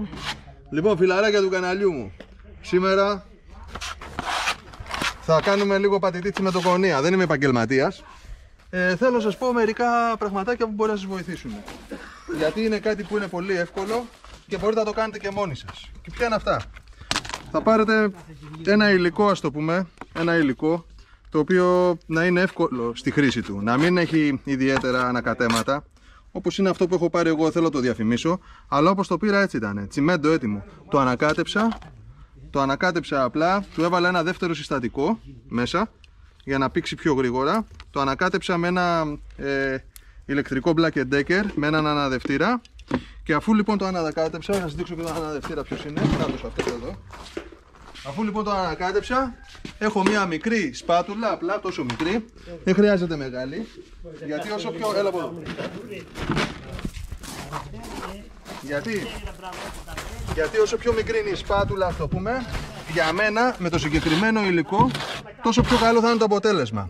Λοιπόν, φιλαράκια του καναλιού μου, σήμερα θα κάνουμε λίγο πατητή τσιμεντοκονία. Δεν είμαι επαγγελματίας. Θέλω να σας πω μερικά πραγματάκια που μπορεί να σας βοηθήσουν. Γιατί είναι κάτι που είναι πολύ εύκολο και μπορείτε να το κάνετε και μόνοι σας. Και ποια είναι αυτά? Θα πάρετε ένα υλικό, ας το πούμε, ένα υλικό το οποίο να είναι εύκολο στη χρήση του, να μην έχει ιδιαίτερα ανακατέματα, όπως είναι αυτό που έχω πάρει εγώ, θέλω να το διαφημίσω, αλλά όπως το πήρα έτσι ήταν, τσιμέντο έτοιμο. Το ανακάτεψα απλά, του έβαλα ένα δεύτερο συστατικό μέσα για να πήξει πιο γρήγορα. Το ανακάτεψα με ένα ηλεκτρικό Black & Decker, με έναν αναδευτήρα. Και αφού λοιπόν το ανακάτεψα, θα σας δείξω και τον αναδευτήρα ποιος είναι, κάτω αυτός εδώ. Αφού λοιπόν το ανακάτεψα, έχω μία μικρή σπάτουλα, απλά τόσο μικρή, δεν χρειάζεται μεγάλη, γιατί όσο πιο... έλα από εδώ. Γιατί όσο πιο μικρή είναι η σπάτουλα, ας το πούμε, για μένα με το συγκεκριμένο υλικό, τόσο πιο καλό θα είναι το αποτέλεσμα.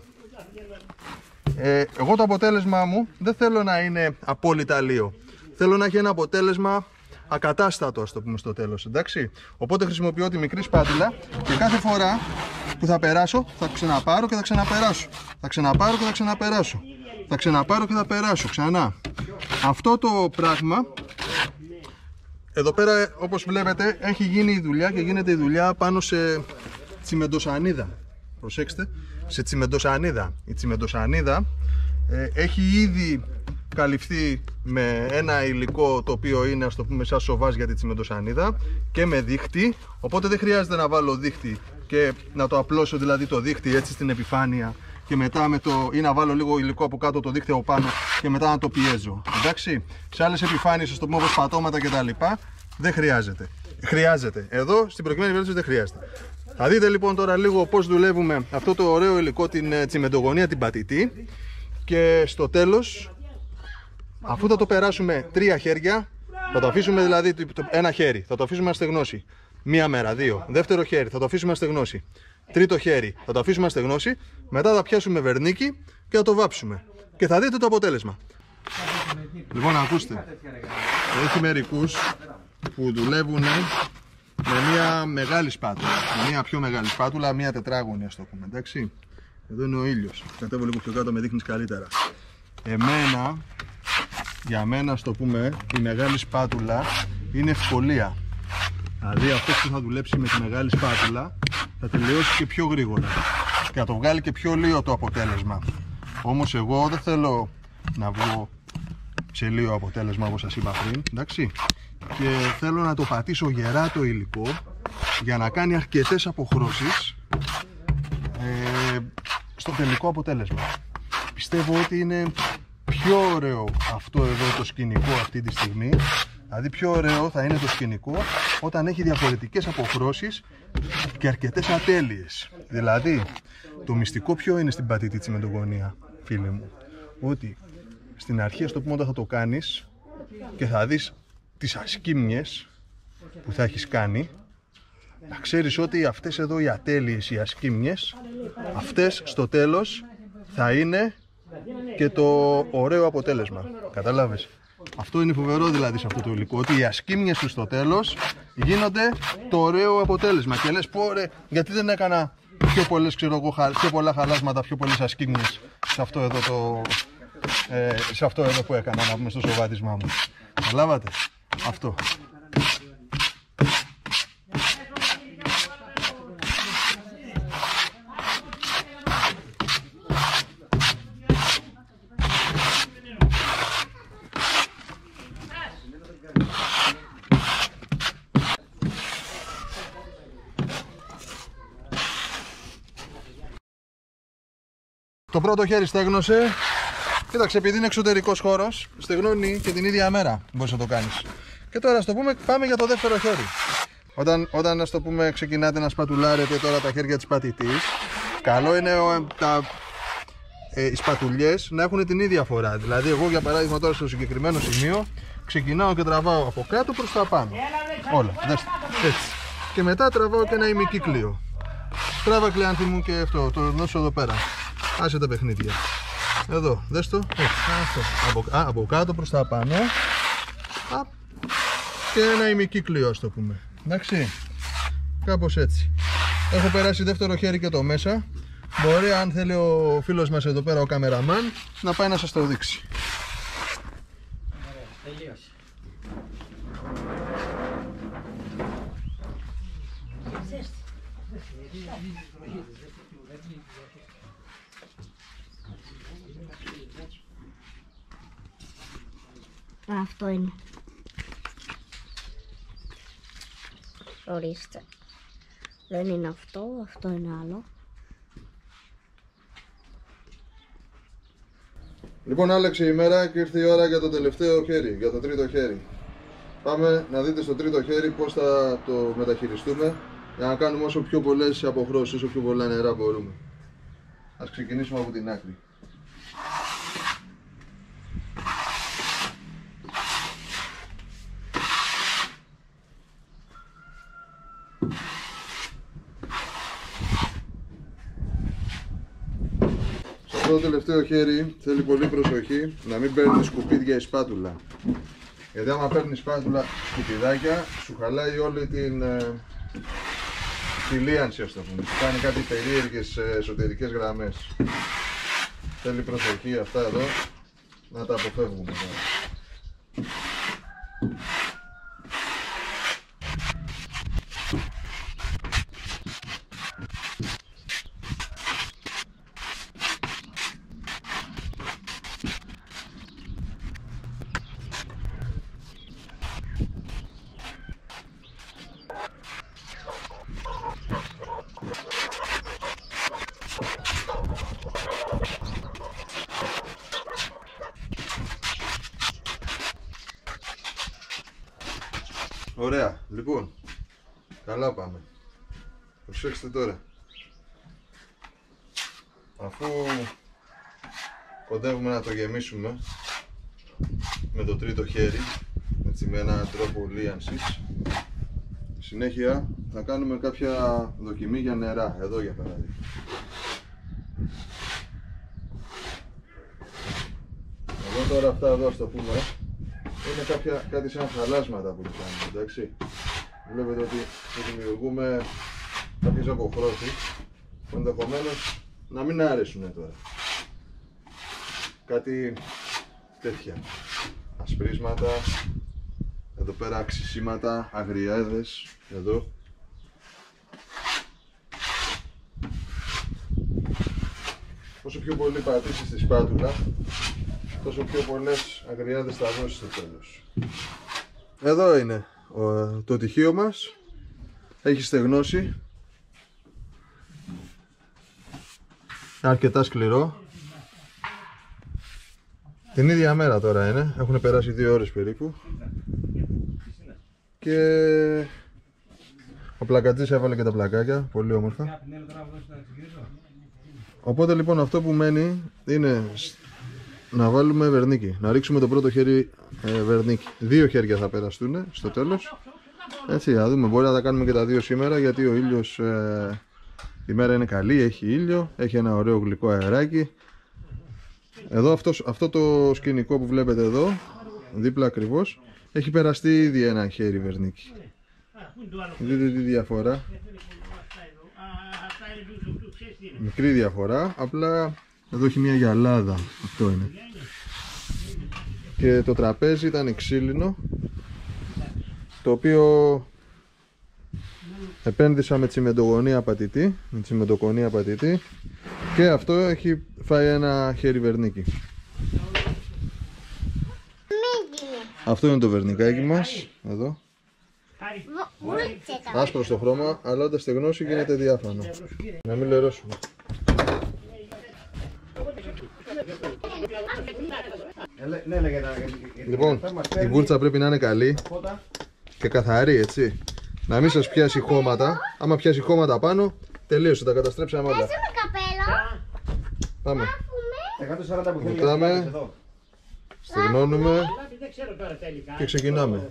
Εγώ το αποτέλεσμα μου δεν θέλω να είναι απόλυτα λίο. Θέλω να έχει ένα αποτέλεσμα ακατάστατο, ας το πούμε, στο τέλος, εντάξει. Οπότε χρησιμοποιώ τη μικρή σπάτουλα και κάθε φορά που θα περάσω θα ξαναπάρω και θα ξαναπεράσω. Θα ξαναπάρω και θα ξαναπεράσω. Θα ξαναπάρω και θα περάσω ξανά. Αυτό το πράγμα εδώ πέρα, όπως βλέπετε, έχει γίνει η δουλειά και γίνεται η δουλειά πάνω σε τσιμεντοσανίδα. Προσέξτε, σε τσιμεντοσανίδα. Η τσιμεντοσανίδα έχει ήδη καλυφθεί με ένα υλικό το οποίο είναι, ας το πούμε, σαν σοβάζ για τη τσιμεντοσανίδα και με δίχτυ, οπότε δεν χρειάζεται να βάλω δίχτυ και να το απλώσω, δηλαδή το δίχτυ έτσι στην επιφάνεια και μετά ή να βάλω λίγο υλικό από κάτω, το δίχτυ από πάνω και μετά να το πιέζω. Εντάξει, σε άλλες επιφάνειες, ας το πούμε, όπως πατώματα κτλ. Δεν χρειάζεται. Χρειάζεται. Εδώ στην προκειμένη περίπτωση δεν χρειάζεται. Θα δείτε λοιπόν τώρα λίγο πώς δουλεύουμε αυτό το ωραίο υλικό, την τσιμεντογωνία, την πατητή. Και στο τέλος, αφού θα το περάσουμε 3 χέρια, θα το αφήσουμε δηλαδή ένα χέρι, θα το αφήσουμε να στεγνώσει. Μία μέρα, 2. Δεύτερο χέρι, θα το αφήσουμε να στεγνώσει. Τρίτο χέρι, θα το αφήσουμε να στεγνώσει. Μετά θα πιάσουμε βερνίκι και θα το βάψουμε. Και θα δείτε το αποτέλεσμα. Λοιπόν, ακούστε. Έχει μερικούς που δουλεύουν με μια μεγάλη σπάτουλα. Με μια πιο μεγάλη σπάτουλα, μια τετράγωνη, ας το πούμε. Εντάξει. Εδώ είναι ο ήλιος. Κατέβω λίγο πιο κάτω, με δείχνεις καλύτερα. Για μένα, ας το πούμε, η μεγάλη σπάτουλα είναι ευκολία. Δηλαδή αυτός που θα δουλέψει με τη μεγάλη σπάτουλα θα τελειώσει και πιο γρήγορα και θα το βγάλει και πιο λίγο το αποτέλεσμα. Όμως εγώ δεν θέλω να βγω σε λίγο αποτέλεσμα, όπως σας είπα πριν, εντάξει. Και θέλω να το πατήσω γερά το υλικό για να κάνει αρκετές αποχρώσεις στο τελικό αποτέλεσμα. Πιστεύω ότι είναι πιο ωραίο αυτό εδώ το σκηνικό αυτή τη στιγμή. Δηλαδή πιο ωραίο θα είναι το σκηνικό όταν έχει διαφορετικές αποχρώσεις και αρκετές ατέλειες. Δηλαδή το μυστικό ποιο είναι στην πατητή τσιμεντογωνία, φίλε μου? Ότι στην αρχή, στο πούμε, όταν θα το κάνεις και θα δεις τις ασκήμιες που θα έχεις κάνει, να ξέρεις ότι αυτές εδώ οι ατέλειες, οι ασκήμιες, αυτές στο τέλος θα είναι και το ωραίο αποτέλεσμα. Κατάλαβες? Αυτό είναι φοβερό δηλαδή σε αυτό το υλικό, ότι οι ασκήμιες του στο τέλος γίνονται το ωραίο αποτέλεσμα. Και λες, πω ρε, γιατί δεν έκανα πιο πολλές, ξέρω εγώ, πιο πολλά χαλάσματα, πιο πολλές ασκήμιες σε αυτό εδώ σε αυτό εδώ που έκανα, να πούμε, στο σοβάτισμά μου. Καταλάβατε? Αυτό. Το πρώτο χέρι στέγνωσε. Κοίταξε, επειδή είναι εξωτερικός χώρος, στεγνώνει και την ίδια μέρα μπορείς να το κάνεις. Και τώρα, ας το πούμε, πάμε για το δεύτερο χέρι. Όταν ας το πούμε, ξεκινάτε να σπατουλάρετε τώρα τα χέρια της πατητής, καλό είναι οι σπατουλιές να έχουν την ίδια φορά. Δηλαδή, εγώ για παράδειγμα τώρα στο συγκεκριμένο σημείο ξεκινάω και τραβάω από κάτω προς τα πάνω. Όλα, δέστε, έτσι. Και μετά τραβάω και ένα ημικύκλιο. Τράβα, Κλεάνθη μου, και αυτό, το δώσω εδώ πέρα. Άσε τα παιχνίδια. Εδώ, δες το. Αυτό. Από κάτω προς τα πάνω. και ένα ημικύκλιο, ας το πούμε. Εντάξει, κάπως έτσι. Έχω περάσει δεύτερο χέρι και το μέσα. Μπορεί, αν θέλει ο φίλος μας εδώ πέρα, ο καμεραμάν, να πάει να σας το δείξει. Τελείωσε. Αυτό είναι. Ορίστε. Δεν είναι αυτό, αυτό είναι άλλο. Λοιπόν, άλλαξε η μέρα και ήρθε η ώρα για το τελευταίο χέρι, για το τρίτο χέρι. Πάμε να δείτε στο τρίτο χέρι πώς θα το μεταχειριστούμε για να κάνουμε όσο πιο πολλές αποχρώσεις, όσο πιο πολλά νερά μπορούμε. Ας ξεκινήσουμε από την άκρη. Το τελευταίο χέρι θέλει πολύ προσοχή να μην παίρνει σκουπίδια η σπάτουλα. Γιατί άμα παίρνει σπάτουλα σκουπιδάκια, σου χαλάει όλη τη λίανση, ας το πούμε. Σου κάνει κάτι περίεργες εσωτερικές γραμμές. Θέλει προσοχή αυτά εδώ, να τα αποφεύγουμε τώρα. Ωραία, λοιπόν, καλά πάμε. Προσέξτε τώρα. Αφού κοντεύουμε να το γεμίσουμε με το τρίτο χέρι, έτσι, με έναν τρόπο λίανσης, συνέχεια θα κάνουμε κάποια δοκιμή για νερά, εδώ για παράδειγμα. Εδώ τώρα αυτά εδώ, ας το πούμε, είναι κάτι σαν χαλάσματα που κάνουμε, εντάξει. Βλέπετε ότι δημιουργούμε κάποιες αποχρώσεις που ενδεχομένως να μην άρεσουν τώρα. Κάτι τέτοια ασπρίσματα, εδώ πέρα αξισίματα, αγριάδες, εδώ. Όσο πιο πολύ πατήσεις τη σπάτουλα, τόσο πιο πολλές αγριάδες θα δώσεις στο τέλος. Εδώ είναι το τυχείο μας. Έχει στεγνώσει. Αρκετά σκληρό. Την ίδια μέρα τώρα είναι. Έχουν περάσει 2 ώρες περίπου. Και ο πλακατζής έβαλε και τα πλακάκια. Πολύ όμορφα. Οπότε λοιπόν αυτό που μένει είναι να βάλουμε βερνίκι. Να ρίξουμε το πρώτο χέρι βερνίκι. 2 χέρια θα περαστούν στο τέλος. Έτσι, θα δούμε. Μπορεί να τα κάνουμε και τα 2 σήμερα, γιατί ο ήλιος η μέρα είναι καλή, έχει ήλιο, έχει ένα ωραίο γλυκό αεράκι. Εδώ αυτό το σκηνικό που βλέπετε εδώ, δίπλα ακριβώς, έχει περαστεί ήδη ένα χέρι βερνίκι. Δείτε τη διαφορά. Μικρή διαφορά, απλά εδώ έχει μια γυαλάδα, αυτό είναι. Και το τραπέζι ήταν ξύλινο, το οποίο επένδυσα με τσιμεντογωνία πατητή, και αυτό έχει φάει ένα χέρι βερνίκι. Αυτό είναι το βερνικάκι μας, εδώ. Άσπρο στο χρώμα, αλλά όταν στεγνώσει γίνεται διάφανο. Να μην λερώσουμε. Λοιπόν, η μπούρτσα πρέπει να είναι καλή και καθαρή, έτσι. Να μην σας πιάσει χώματα. Άμα πιάσει χώματα πάνω, τελείωσε, τα καταστρέψαμε όλα. Πάμε. Βουτάμε, στεγνώνουμε και ξεκινάμε.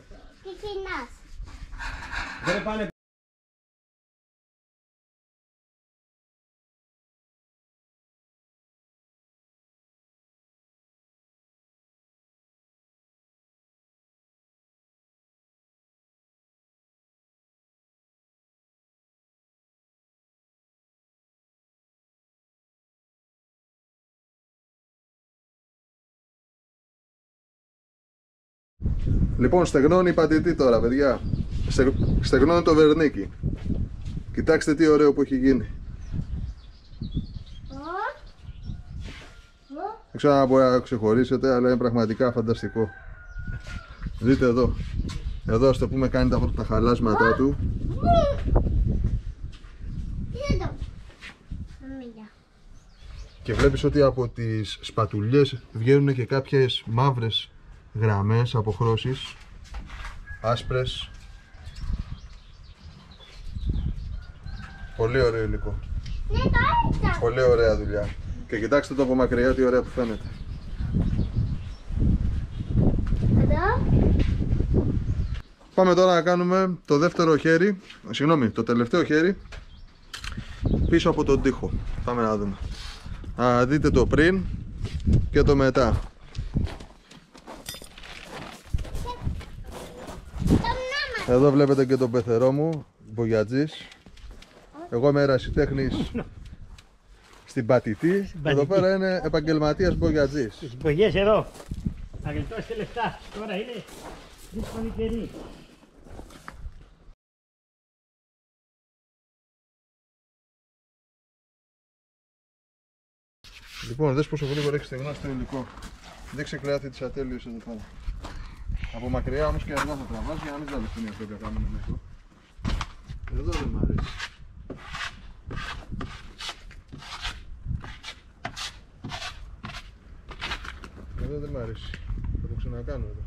Λοιπόν, στεγνώνει η πατητή τώρα, παιδιά. Στεγνώνει το βερνίκι. Κοιτάξτε τι ωραίο που έχει γίνει. Δεν ξέρω αν μπορεί να το ξεχωρίσετε, αλλά είναι πραγματικά φανταστικό. Δείτε εδώ. Εδώ, ας το πούμε, κάνει τα πρώτα χαλάσματα του. Και βλέπεις ότι από τις σπατουλιές βγαίνουν και κάποιες μαύρες γραμμές, αποχρώσεις, άσπρες. Πολύ ωραίο υλικό. Πολύ ωραία δουλειά. Και κοιτάξτε το από μακριά τι ωραία που φαίνεται. Πάμε τώρα να κάνουμε το δεύτερο χέρι, συγγνώμη, το τελευταίο χέρι πίσω από τον τοίχο. Πάμε να δούμε. Δείτε το πριν και το μετά. Εδώ βλέπετε και τον πεθερό μου, μπογιατζής. Εγώ είμαι ερασιτέχνης στην πατητή. Εδώ πέρα είναι επαγγελματίας μπογιατζής. Τις μπογιές εδώ. Να γλιτώσετε λεφτά. Τώρα είναι δύσκολη καιρή. Λοιπόν, δες πόσο γρήγορα έχει στεγνώσει το υλικό. Δείξε κλεάτη τις ατέλειες εδώ πέρα. Από μακριά όμως και αργά θα τραβάς για να μην ζαλευτούν αυτό που κάνουμε μέσα. Εδώ δεν μ' αρέσει. Εδώ δεν μ' αρέσει. Θα το ξανακάνω εδώ.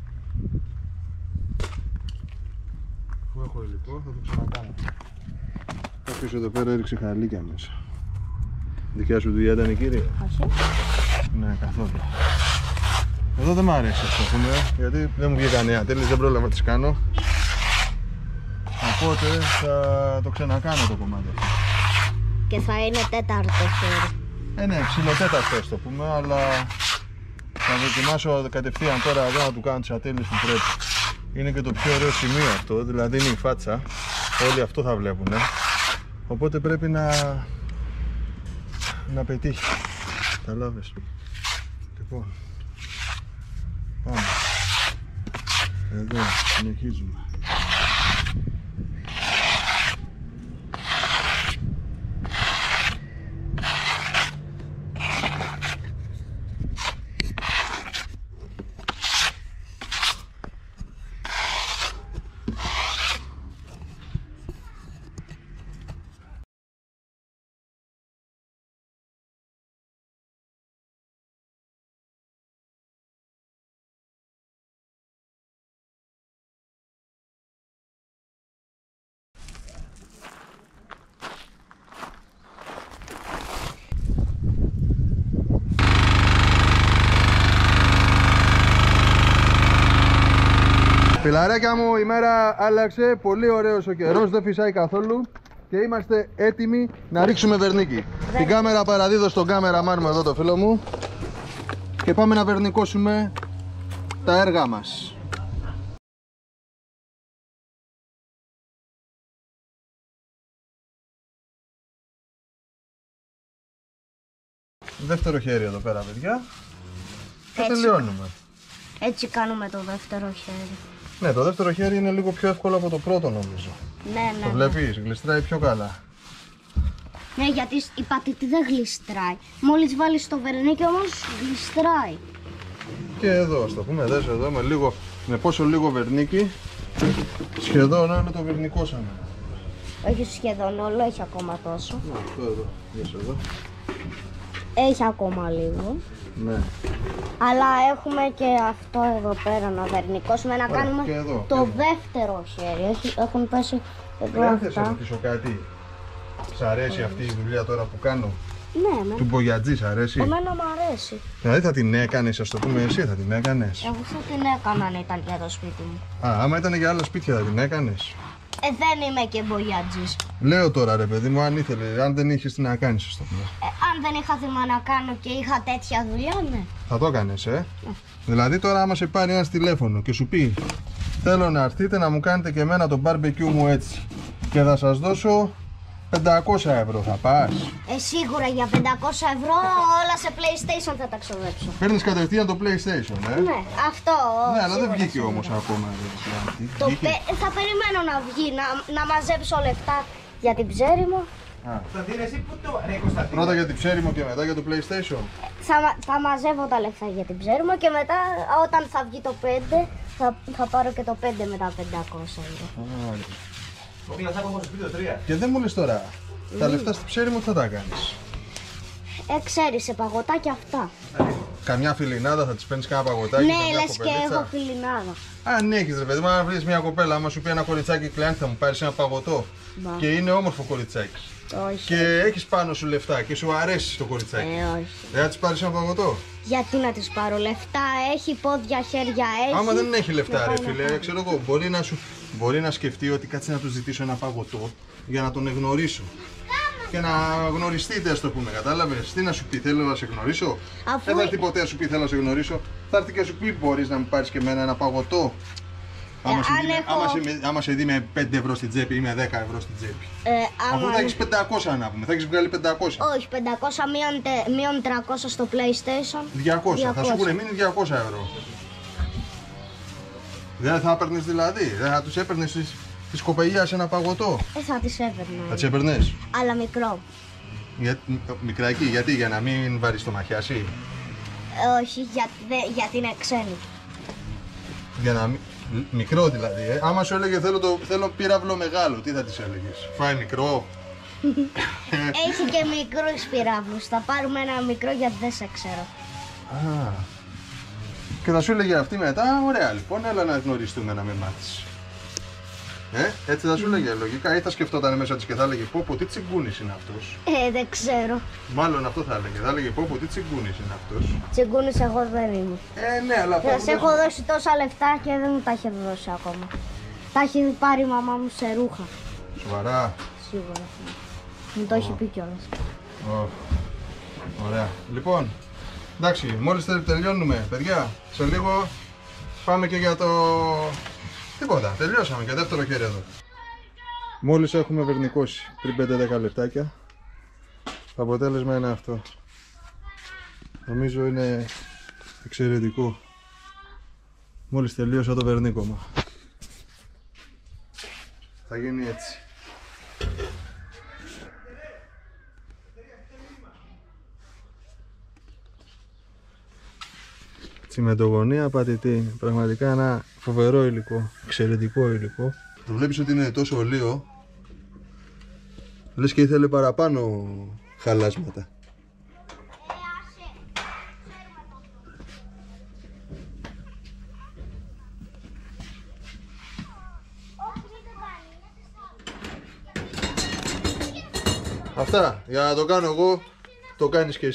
Αφού έχω υλικό θα το ξανακάνω. Κάποιος εδώ πέρα έριξε χαλίκια μέσα. Δικιά σου δουλειά ήταν η κύριε? Όχι. Ναι, καθόλου. Εδώ δεν μ' αρέσει αυτό, πούμε, γιατί δεν μου βγήκαν νέα τέλειες, δεν πρόλαβα να τις κάνω. Οπότε θα το ξανακάνω το κομμάτι αυτό. Και θα είναι τέταρτο χέρι. Ναι, ψιλοτέταρτο ας το πούμε, αλλά θα δοκιμάσω κατευθείαν τώρα εδώ να του κάνω τις ατέλειες που πρέπει. Είναι και το πιο ωραίο σημείο αυτό, δηλαδή είναι η φάτσα. Όλοι αυτό θα βλέπουν. Οπότε πρέπει να πετύχει. Καταλάβες. Λοιπόν, πάμε. Εδώ συνεχίζουμε. Φιλαράκια μου, η μέρα άλλαξε, πολύ ωραίος ο καιρός, δεν φυσάει καθόλου και είμαστε έτοιμοι να ρίξουμε βερνίκι. Την κάμερα παραδίδω στον κάμεραμάν μου εδώ, το φίλο μου, και πάμε να βερνικώσουμε τα έργα μας. Δεύτερο χέρι εδώ πέρα, παιδιά, και τελειώνουμε. Έτσι κάνουμε το δεύτερο χέρι. Ναι, το δεύτερο χέρι είναι λίγο πιο εύκολο από το πρώτο νομίζω. Ναι. Το βλέπεις, γλιστράει πιο καλά. Ναι, γιατί η πατητή δεν γλιστράει. Μόλις βάλεις το βερνίκι όμως γλιστράει. Και εδώ, ας το πούμε, δες εδώ με πόσο λίγο βερνίκι, σχεδόν όλο το βερνικώσαμε. Όχι σχεδόν όλο, έχει ακόμα τόσο. Ναι, αυτό εδώ, δες εδώ. Έχει ακόμα λίγο. Ναι. Αλλά έχουμε και αυτό εδώ πέρα να βερνικώσουμε, να κάνουμε και εδώ, το και εδώ. δεύτερο χέρι. Έχουν πέσει εδώ Δεν θες να αυτά. ρωτήσω κάτι. Σ' αρέσει αυτή η δουλειά τώρα που κάνω? Ναι, Του μπογιατζή, σ' αρέσει? εμένα μου αρέσει. Δηλαδή θα την έκανες, ας το πούμε, εσύ θα την έκανες? Εγώ θα την έκανα αν ήταν για το σπίτι μου. Άμα ήταν για άλλα σπίτια θα την έκανες? Δεν είμαι και μπογιατζής. Λέω τώρα ρε παιδί μου, αν δεν είχες τι να κάνεις, ας το πούμε. Αν δεν είχα θέμα να κάνω και είχα τέτοια δουλειά, ναι. Θα το έκανες, Δηλαδή τώρα άμα σε πάρει ένας τηλέφωνο και σου πει θέλω να έρθετε να μου κάνετε και εμένα το barbecue μου έτσι και θα σας δώσω 500 € θα πας. Σίγουρα για 500 € όλα σε PlayStation θα τα ξοδέψω. Παίρνεις κατευθείαν το PlayStation, Ναι, αυτό. Ναι, αλλά δεν σίγουρα, βγήκε σίγουρα. όμως ακόμα. Θα περιμένω να βγει, να μαζέψω λεφτά για την ψέριμο. Πρώτα για την ψέριμο και μετά για το PlayStation. Θα μαζεύω τα λεφτά για την ψέριμο και μετά όταν θα βγει το 5 θα πάρω και το 5 με τα 500 €. Και δεν μου λες τώρα, τα λεφτά στην ψέριμο τι θα τα κάνεις? Ξέρεις, σε παγωτάκια αυτά. Καμιά φιλινάδα θα της παίρνεις κάνα παγωτάκι? Ναι, καμιά λες και κοπελίτσα? έχω φιλινάδα. Αν έχεις ρε παιδί μου, αν βρεις μια κοπέλα, άμα σου πει ένα κοριτσάκι κλειάνει θα μου πάρεις ένα παγωτό Μπα. και είναι όμορφο κοριτσάκι Όχι. και έχεις πάνω σου λεφτά και σου αρέσει το κοριτσάκι, Όχι. δεν θα της πάρεις ένα παγωτό? Γιατί να τις πάρω λεφτά, έχει πόδια, χέρια, έχει. Άμα δεν έχει λεφτά να ρε πάει να φίλε, πάει. ξέρω εγώ, μπορεί να σκεφτεί ότι κάτσε να του ζητήσω ένα παγωτό για να τον εγνωρίσω και να γνωριστείτε, ας το πούμε, κατάλαβες? Τι να σου πει, θέλω να σε γνωρίσω? Αφού- Δεν θα έρθει ποτέ να σου πει θέλω να σε γνωρίσω, θα έρθει και να σου πει μπορείς να μου πάρεις και εμένα ένα παγωτό? Άμα, σε αν δει, έχω- άμα σε δει με 5 € στην τσέπη ή με 10 € στην τσέπη. Αφού Άμα θα έχεις 500 να πούμε, θα έχεις βγάλει 500. Όχι, 500 μείον 300 στο PlayStation. 200, θα σου έχουν μείνει 200 €. Δεν θα έπαιρνες δηλαδή, δεν θα τους έπαιρνες της κοπελιάς ένα παγωτό? Θα τις έπαιρνα. Θα τις έπαιρνες? Αλλά μικρό. Μικράκι, γιατί, για να μην βαρείς το μαχιάσι? Όχι, γιατί είναι ξένη. Για να μην... Μικρό δηλαδή, Άμα σου έλεγε θέλω πύραυλο μεγάλο, τι θα της έλεγες? Φάει μικρό. Έχει και μικρούς πυράβλους. Θα πάρουμε ένα μικρό γιατί δεν σε ξέρω. Α. Και θα σου έλεγε αυτή μετά, ωραία λοιπόν, έλα να γνωριστούμε να με μάθεις. Έτσι θα σου έλεγε λογικά, ή θα σκεφτόταν μέσα της και θα έλεγε πω τι τσιγκούνης είναι αυτός. Δεν ξέρω. Μάλλον αυτό θα έλεγε, θα έλεγε πω τι τσιγκούνης είναι αυτός. Τσιγκούνης εγώ δεν είμαι. Ναι, αλλά αυτό Θα σε έχω δώσει τόσα λεφτά και δεν μου τα έχει δώσει ακόμα. Τα έχει πάρει η μαμά μου σε ρούχα. Σοβαρά. Σίγουρα. Μου το έχει πει κιόλας. Ωραία. Λοιπόν, εντάξει, μόλις τελειώνουμε, παιδιά, σε λίγο πάμε και για το... Τίποτα, τελειώσαμε για δεύτερο χέρι εδώ. Μόλις έχουμε βερνικώσει πριν 5-10 λεπτάκια, το αποτέλεσμα είναι αυτό. Νομίζω είναι εξαιρετικό. Μόλις τελείωσα το βερνίκωμα. Θα γίνει έτσι. Τσιμεντογωνία πατητή, πραγματικά ένα φοβερό υλικό, εξαιρετικό υλικό. Το βλέπεις ότι είναι τόσο ολείο, λες και ήθελε παραπάνω χαλάσματα. Αυτά, για να το κάνω εγώ, το κάνεις και εσύ.